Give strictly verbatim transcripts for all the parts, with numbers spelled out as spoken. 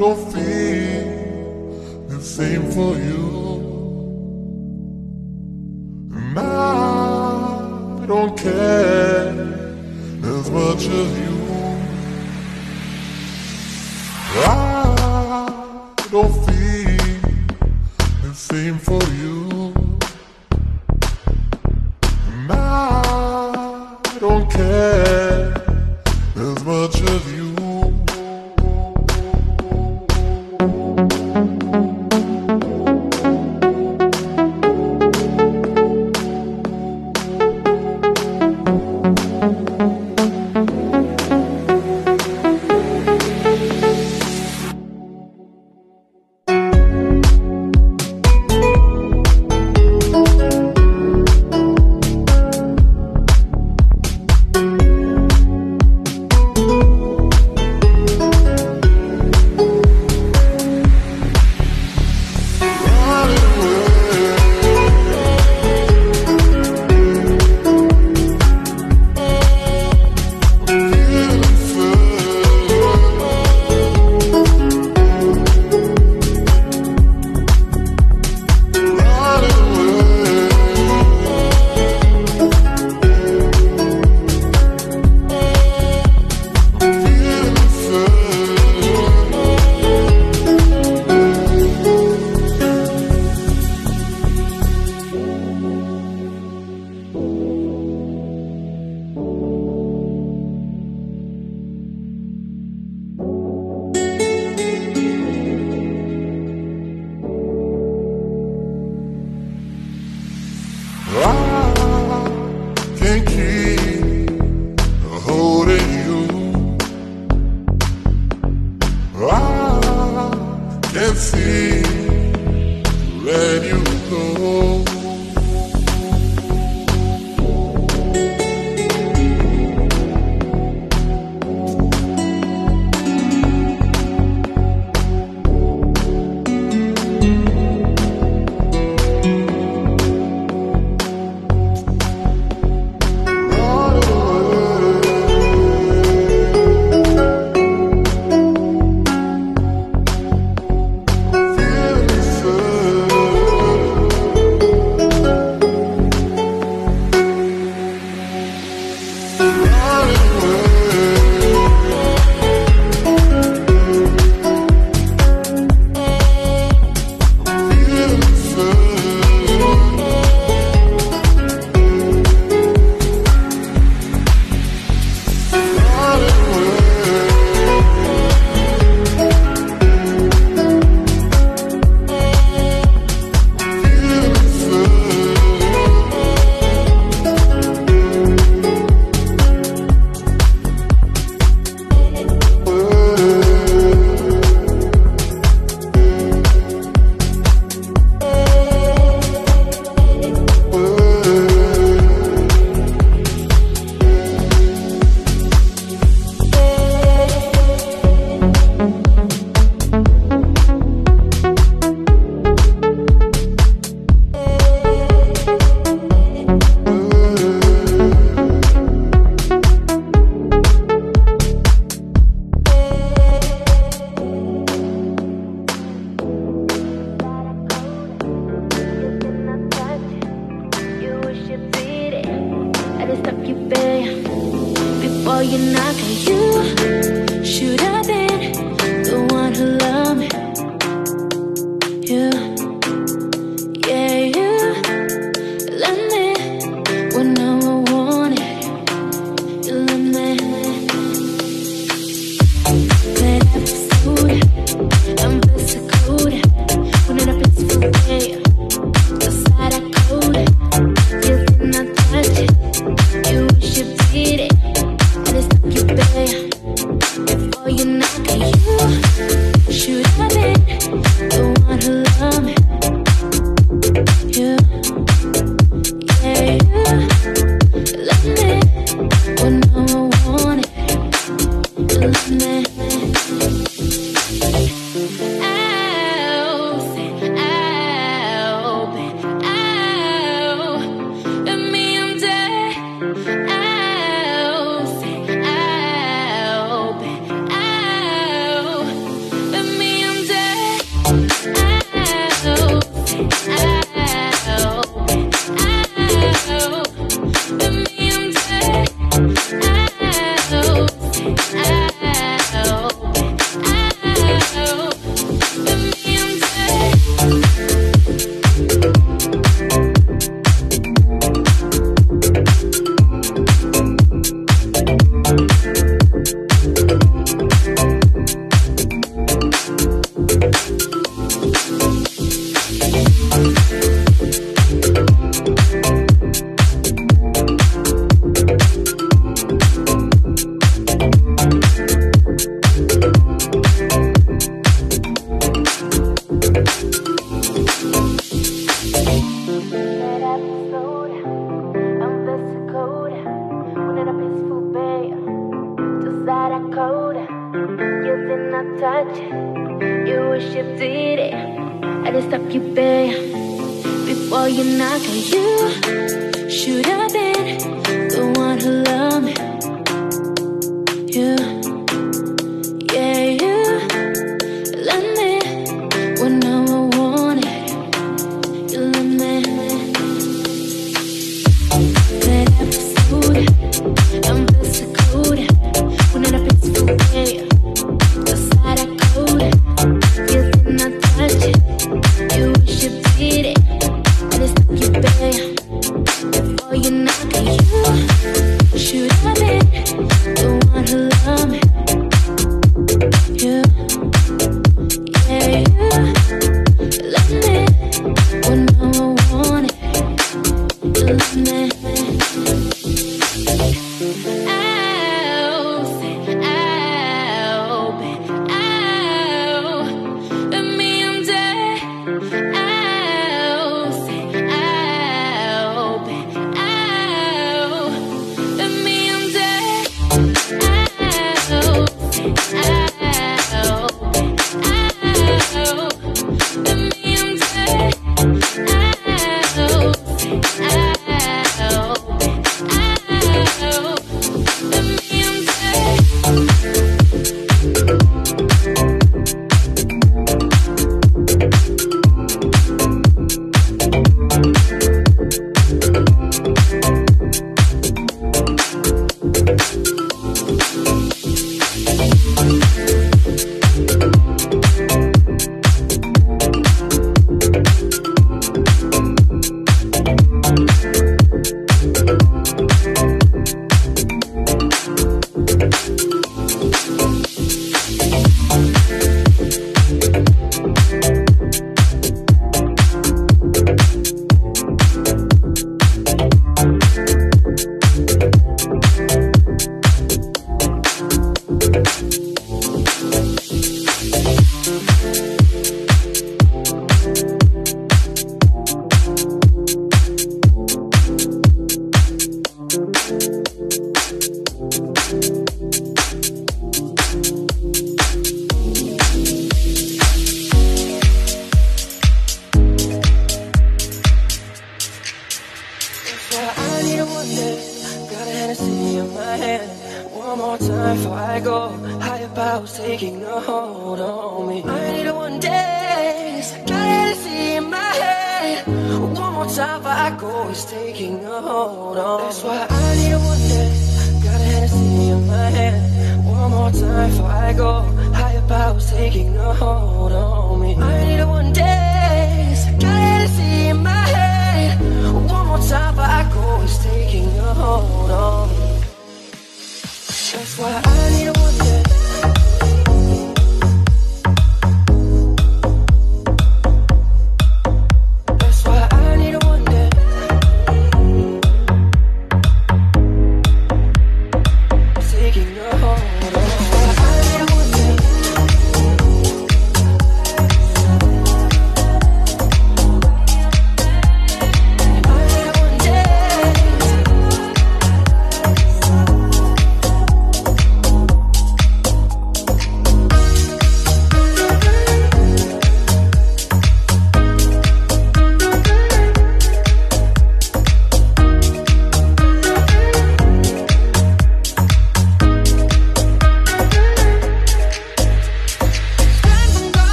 don't feel the same for you, and I don't care as much as you. I don't feel the same for you, and I don't care as much as you. Can't keep holding you. I can't see to let you go. Before you knock at you, should have been the one who loved me. You, yeah, you love me when no one wanted. You love me. Med episode, I'm versicode. When in a peaceful day, the side I code. You did not touch it. You wish you did it. You pay before you knock at you. Should have been the one who loved me. You, yeah, you love me when no one wanted. You love me. Ow, say ow, babe, ow. Let me under. Ow, say ow, babe, ow. Let me did not touch. You wish you did it. I just stop you, babe. Before you knock, you should have been the one who loved me. You, yeah, you love me when no one wanted. You love me. That episode, I'm physical. When in a peaceful way, the side I code, you did not touch it. You wish you did it. I just stop you, babe. Before you knock, you should have been the one who loved me. You, yeah, you love me when no one wanted. You love me.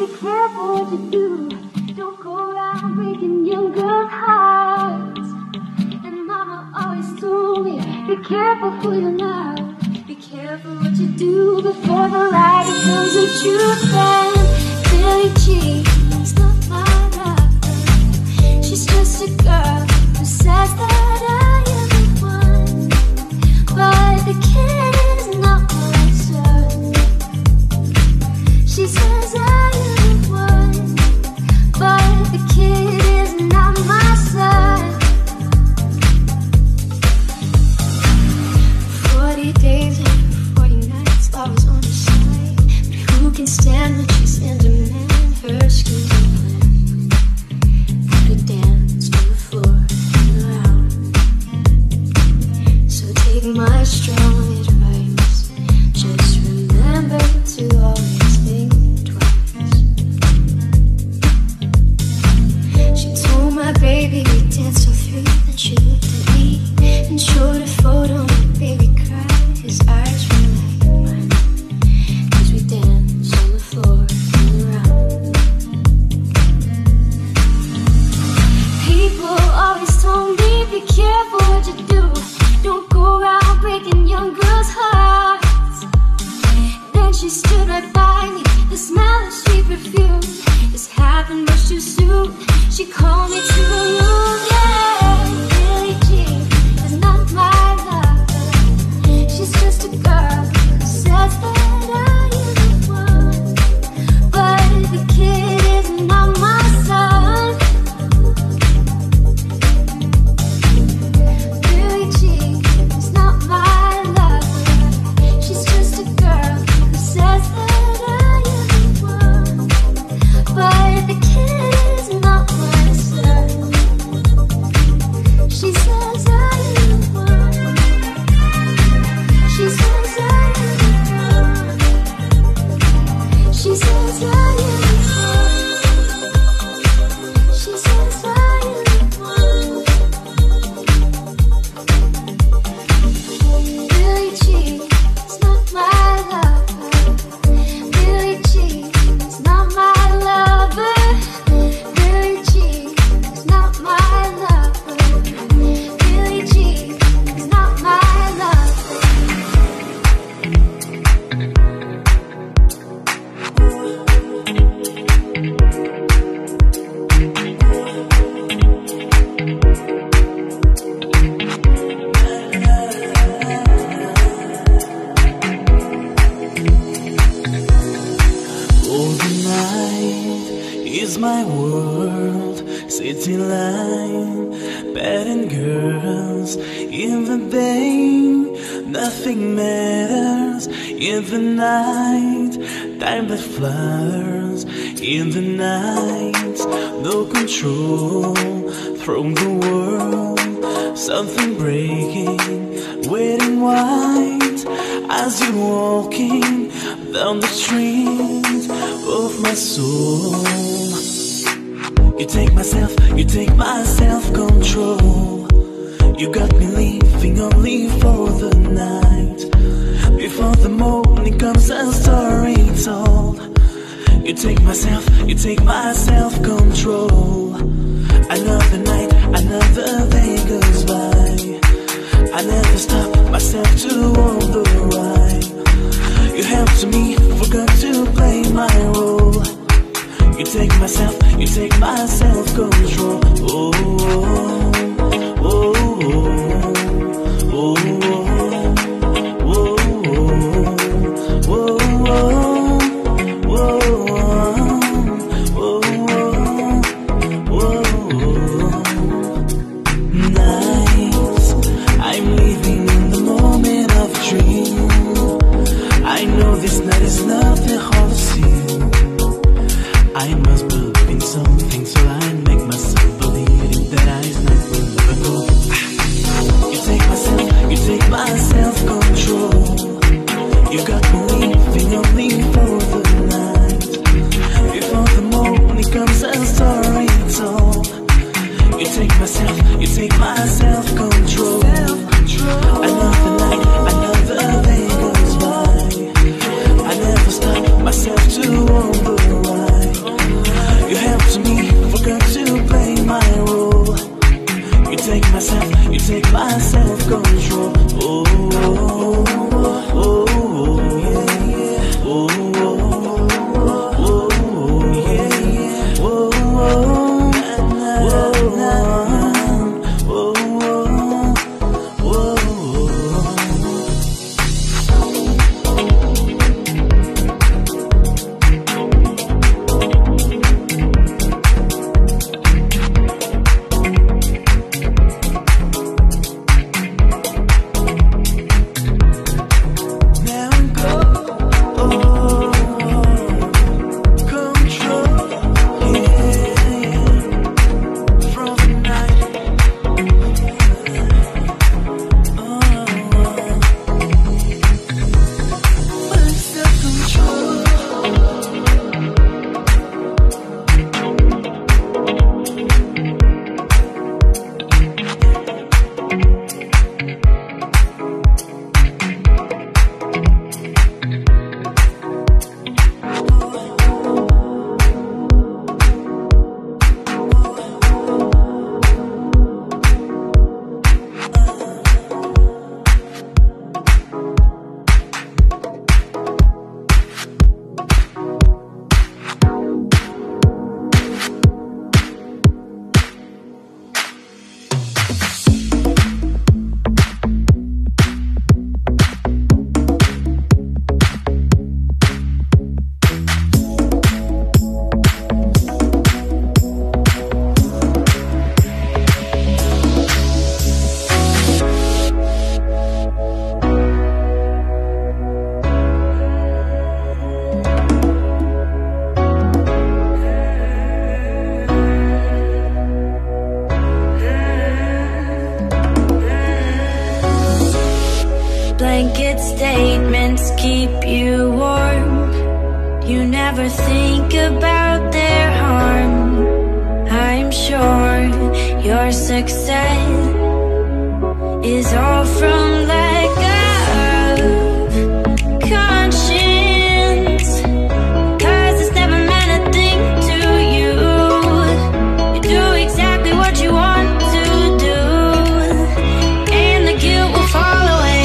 careful what you do. Don't go around breaking young girls' hearts. And Mama always told me, be careful who you love. Be careful what you do before the light becomes the truth. And Billie Jean is not my lover. She's just a girl who says that I am the one. But the kid is not my son. She says I am the one. But the kid is not my son. Forty days and forty nights, I was on the side. But who can stand when she's in demand? Her skin's a plan. Put a dance on the floor and around. So take my strong advice. Just remember to always think twice. She told my baby we danced so through. Then she looked at me and showed a photo. My baby cried, his eyes were like mine. Cause we danced on the floor and around. People always told me, be careful what you do. Don't go around breaking young girls' hearts. Then she stood right by me. The smell of sweet perfume. This happened much too soon. She called me to the room, yeah. Billie Jean is not my lover. She's just a girl who says that I am the one. But the kid is not my son. Billie Jean is not my lover. She's just a girl who says that I am the one. But the kid is not my son. She says I am the one. She says I am the one. She says I am the one. She says I am the one. Billie Jean is not my lover. Billie Jean is not my lover. Billie Jean is not my lover. Billie Jean is not my lover. All the night is my world, city line, bad and girls. In the day, nothing matters. In the night, time that flutters. In the night, no control from the world. Something breaking, waiting white as you're walking down the street of my soul. You take myself, you take my self-control. You got me living only for the night. Before the morning comes a story told. You take myself, you take my self-control. Another night, another day goes by. I never stop myself to wonder why. You helped me, forgot to play my role. You take myself, you take my self-control. Oh, oh, oh, oh, oh, oh, oh, oh, nights, I'm living in the moment of dream. I know this night is nothing hard to see. I must believe in something, so I make myself believe in that I not will never go. You take myself, you take my self-control. You got me living only for the night. Before the morning comes a story told. You take myself, you take my self-control. Another night, another day goes by. I never stop myself to wonder why. myself, you take my self-control. Oh, oh, oh, oh, yeah, yeah. Oh, oh, oh, oh, yeah, yeah. Oh, oh, na, na, oh, oh, oh, oh. Blanket statements keep you warm. You never think about their harm. I'm sure your success is all from lack of conscience. 'Cause it's never meant a thing to you. You do exactly what you want to do, and the guilt will fall away.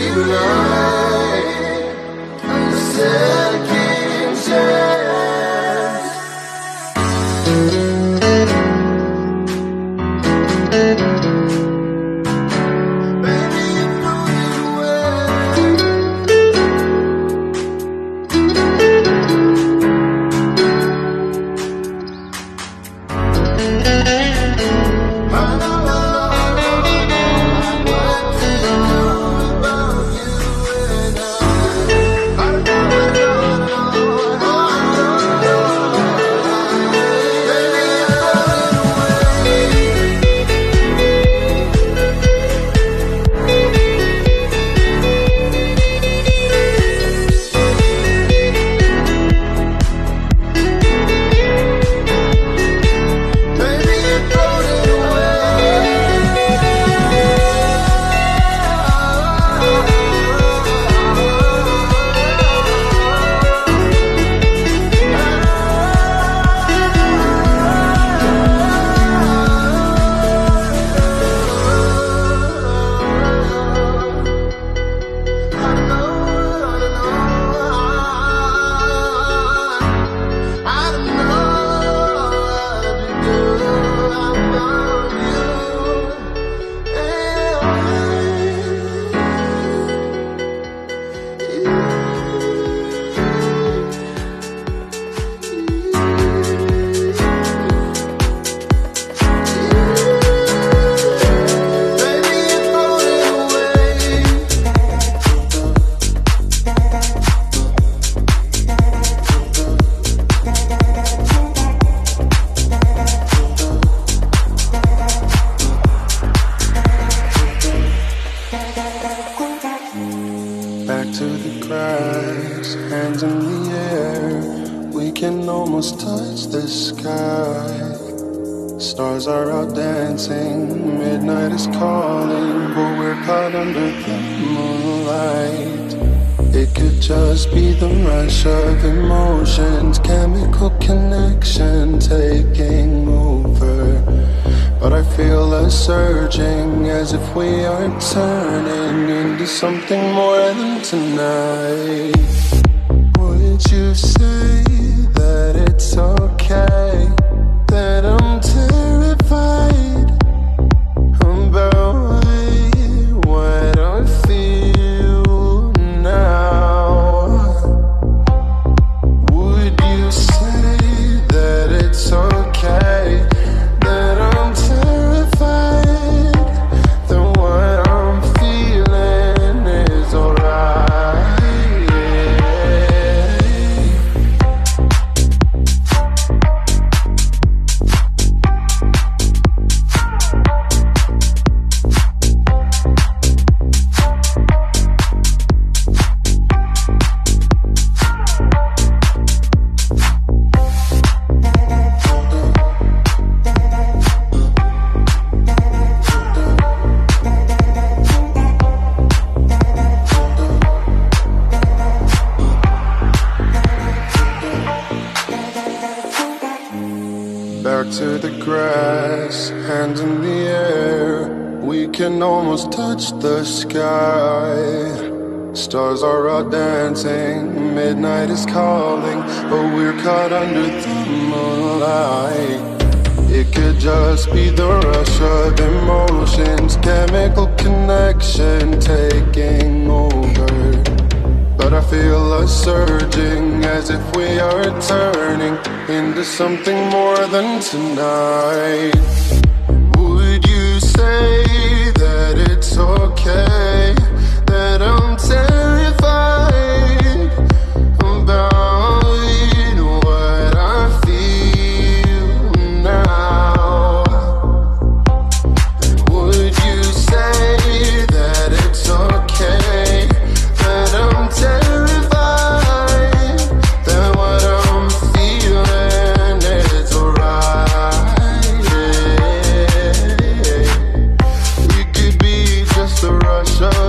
light, a second chance. Baby, you threw it away. I know, I know, what to do about you and I. I know, I know, I know, baby, you baby, you throw it back to the grass, hands in the air. We can almost touch the sky. Stars are out dancing, midnight is calling, but we're caught under the moonlight. It could just be the rush of emotions, chemical connection taking over. But I feel us surging as if we are turning into something more than tonight. Would you say that it's okay that I'm terrified about what I feel now? Would you say that it's okay that I'm terrified, that what I'm feeling is alright? Back to the grass, hands in the air. We can almost touch the sky. Stars are out dancing, midnight is calling, but we're caught under the moonlight. It could just be the rush of emotions, chemical connection taking over. But I feel us surging as if we are turning into something more than tonight. Would you say that it's okay that I'm terrified about what I feel now? Would you say that it's okay that I'm terrified, that what I'm feeling is alright? It could be just a rush of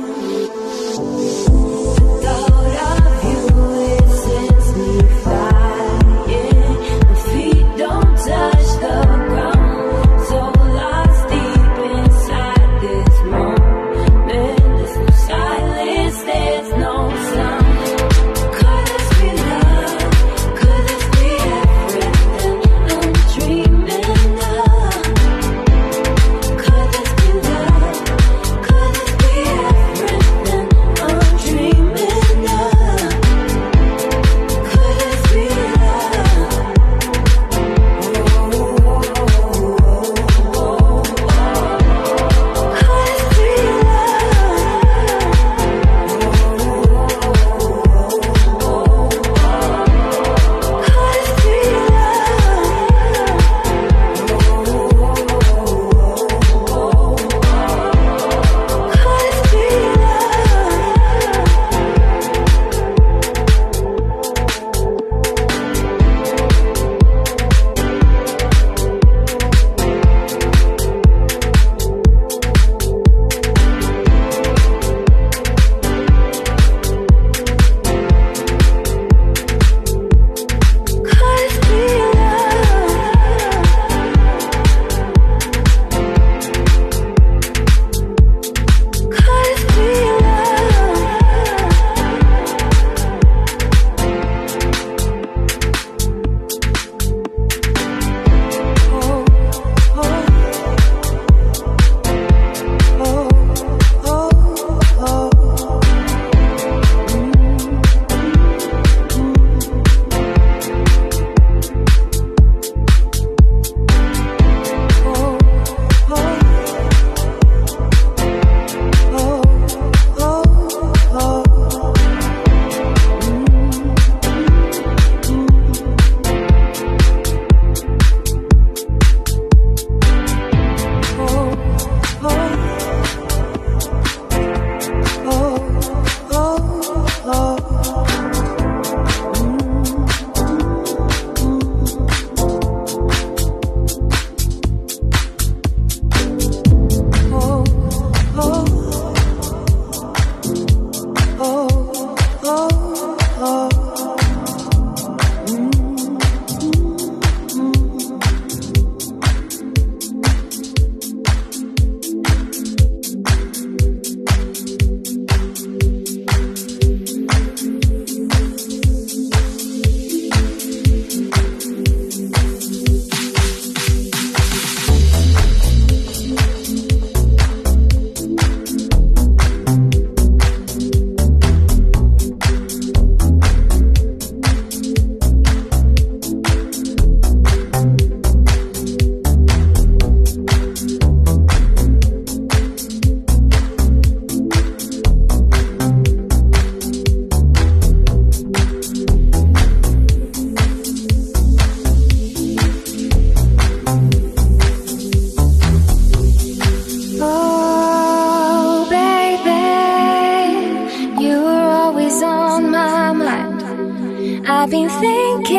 I've been thinking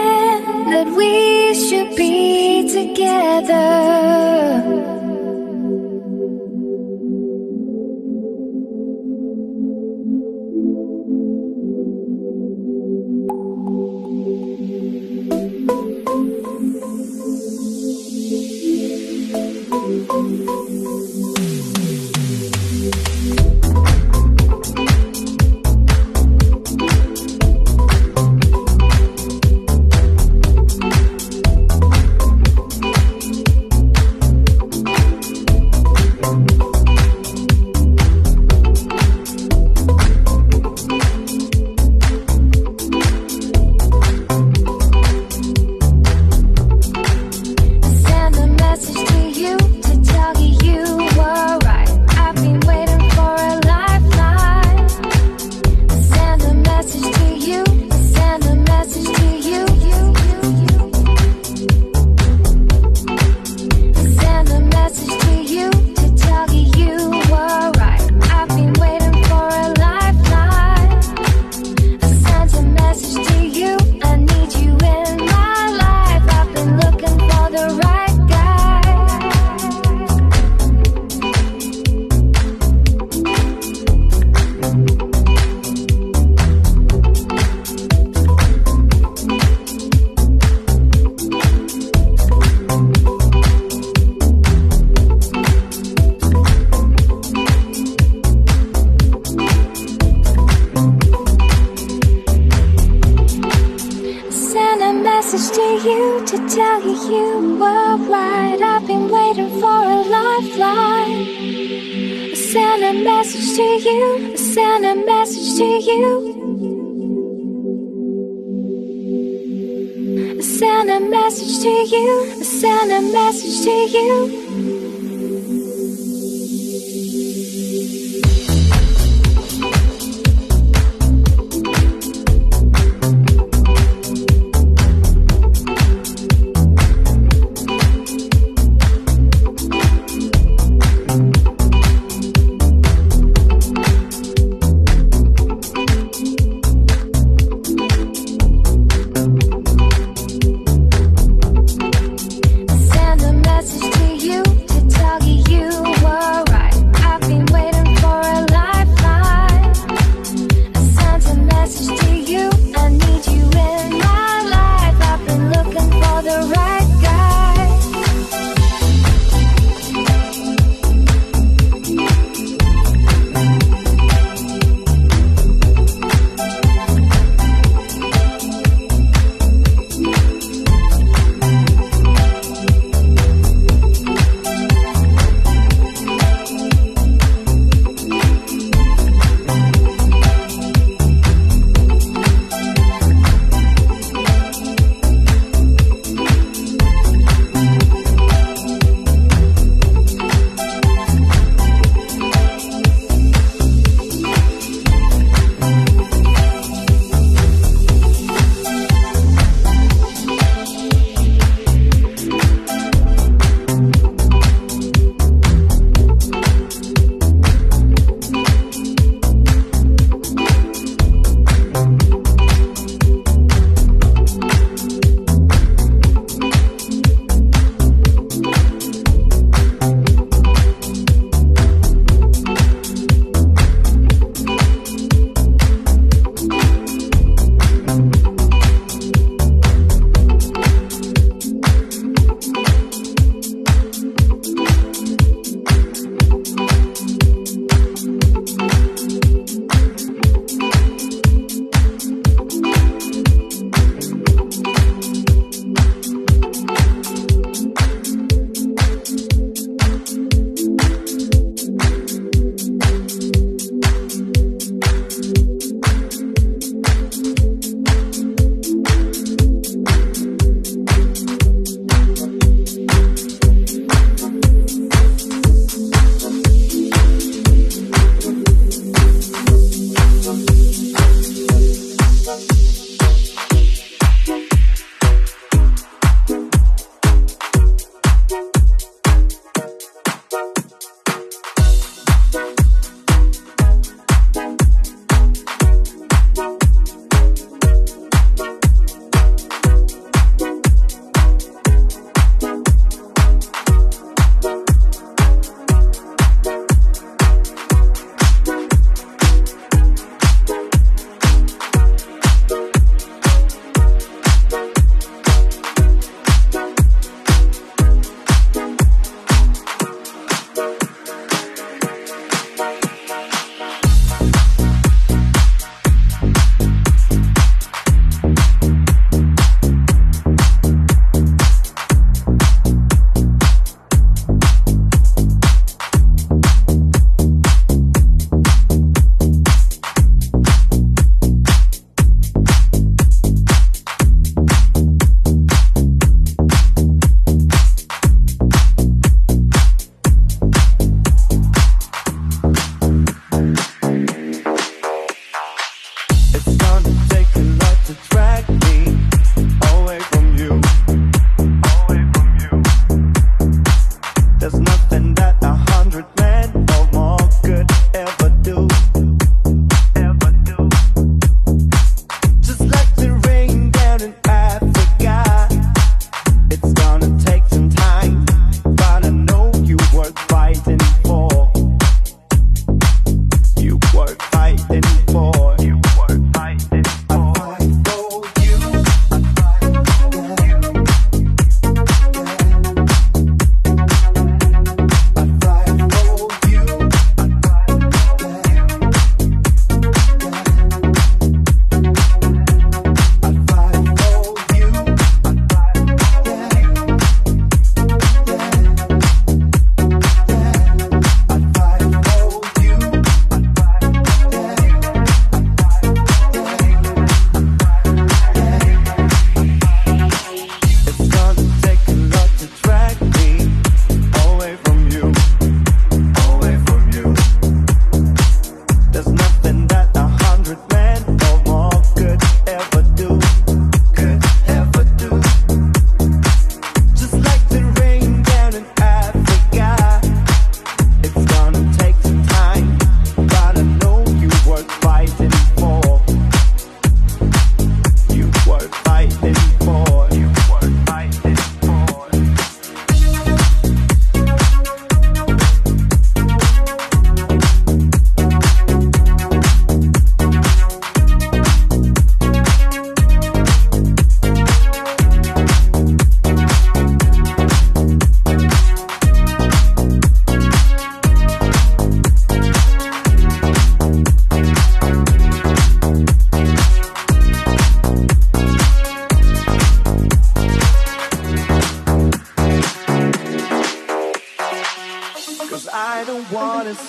that we should be together. to tell you you were right. I've been waiting for a lifeline. I send a message to you, I send a message to you. I send a message to you, I send a message to you. Send a message to you.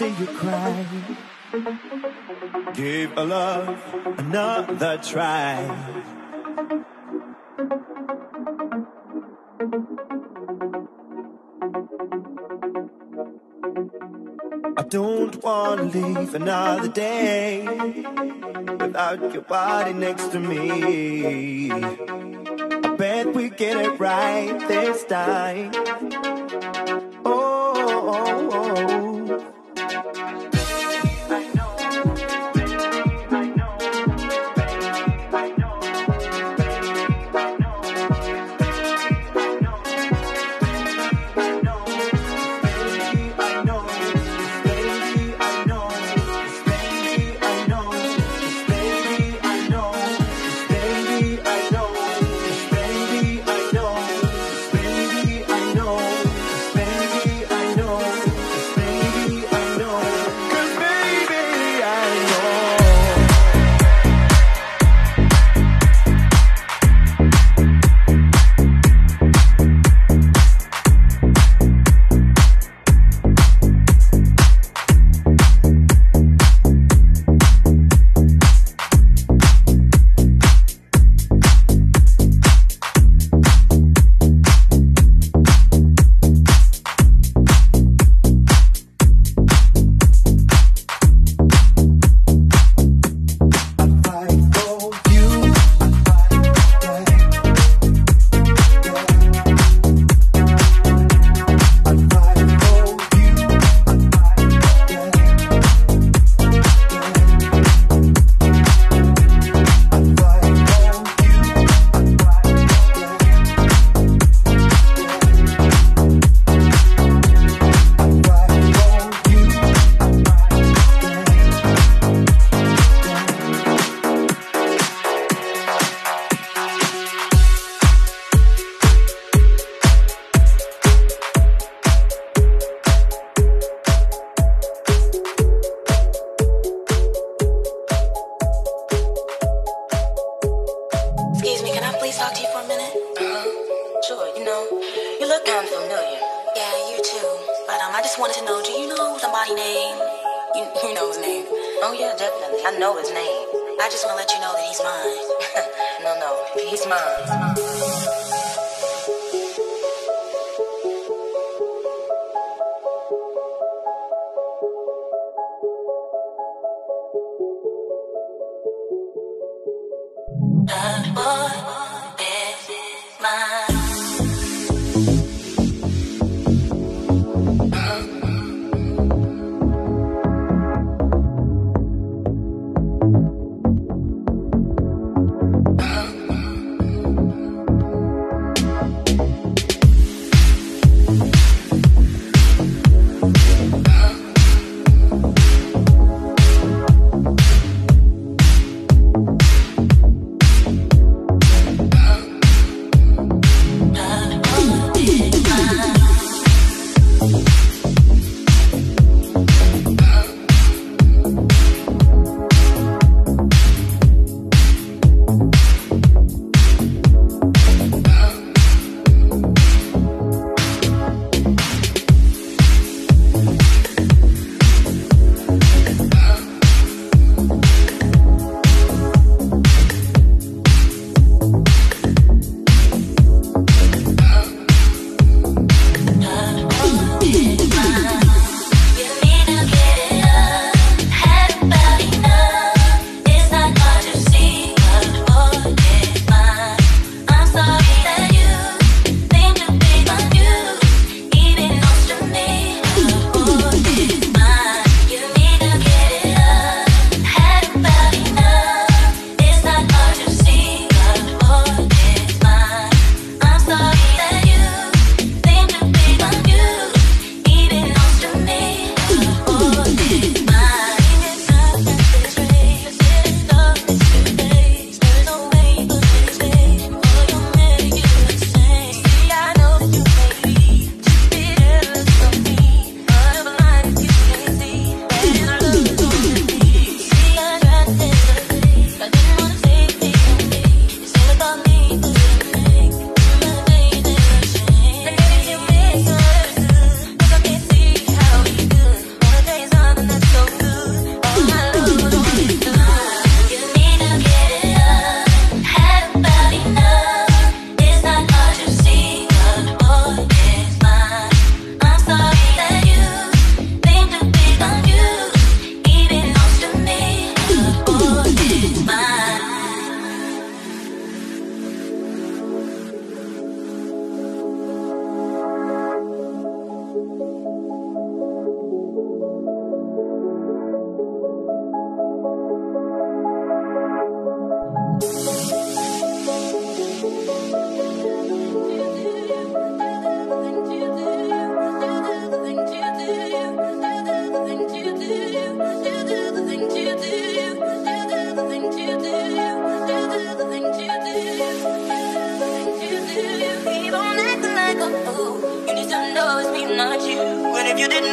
see you cry. Give a love another try. I don't wanna leave another day without your body next to me. I bet we get it right this time. Oh, oh, oh.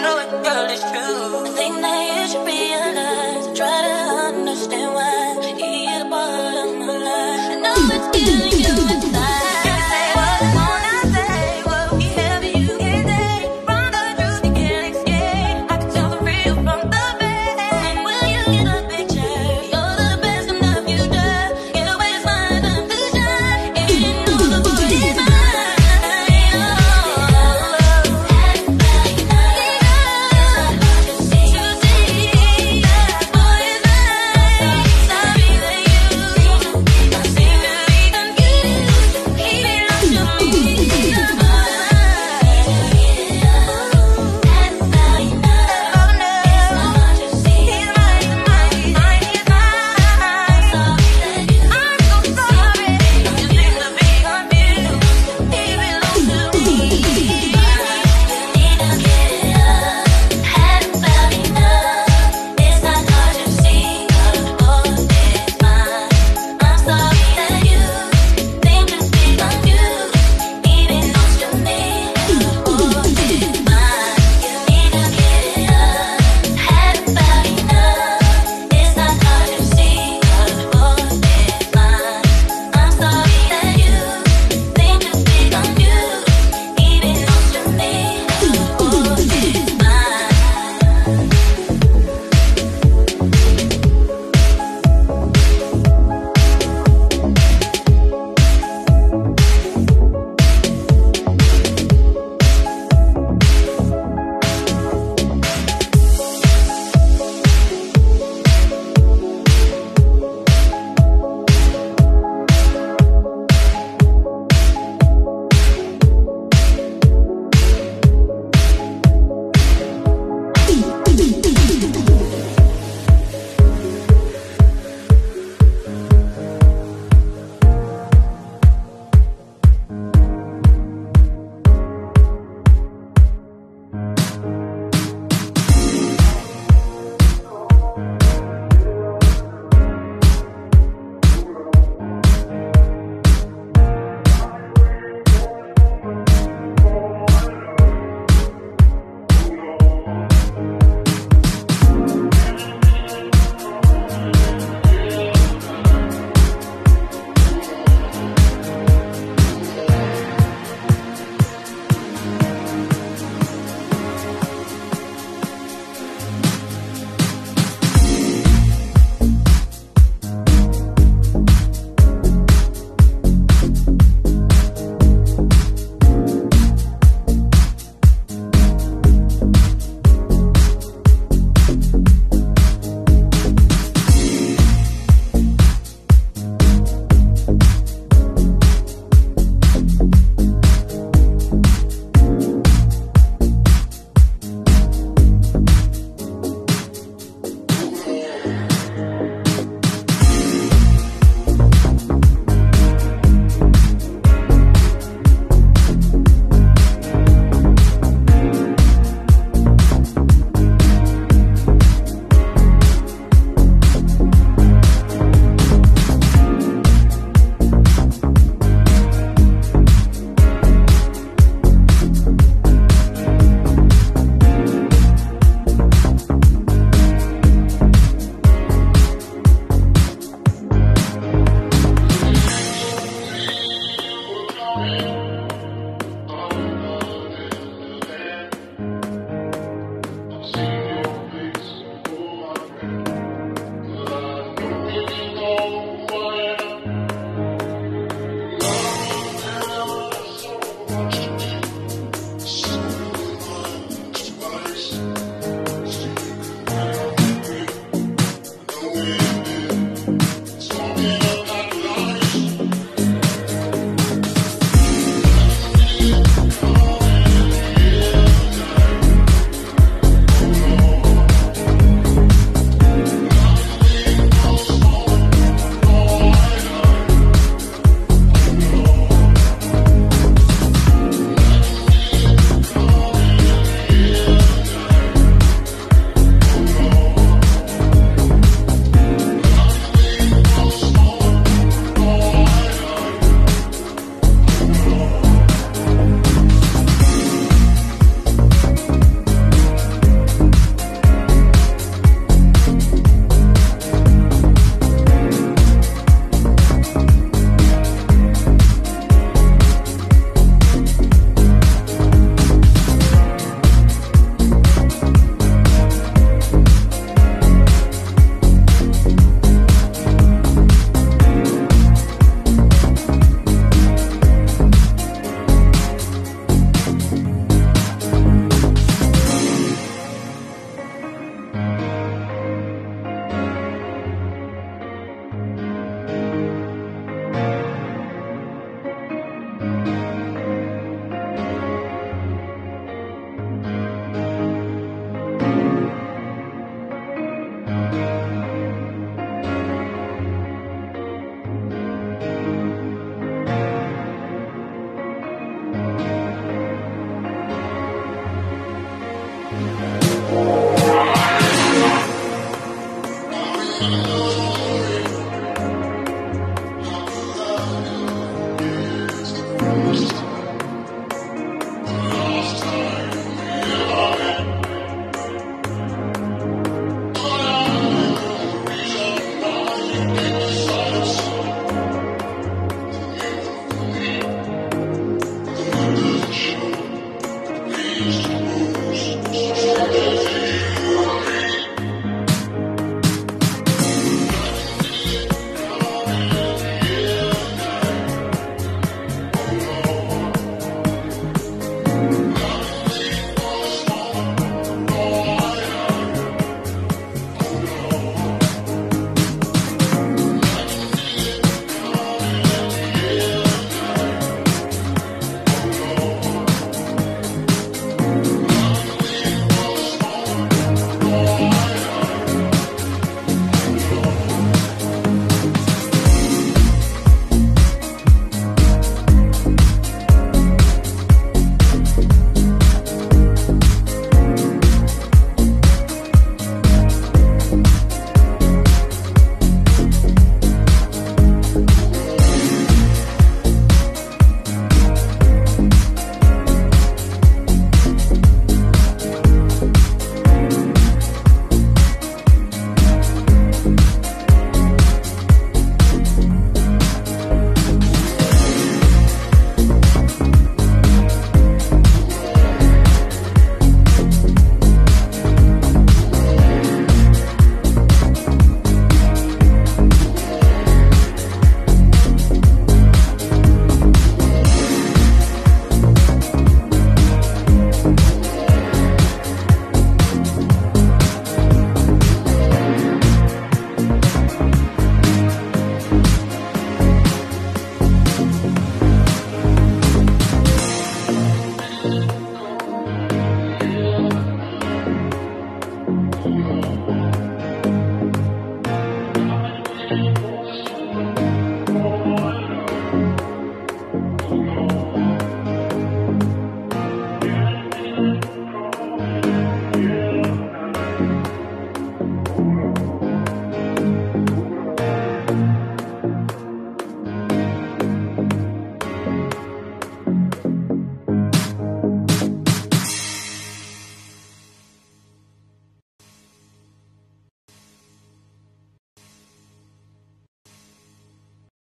know it, girl, it's true.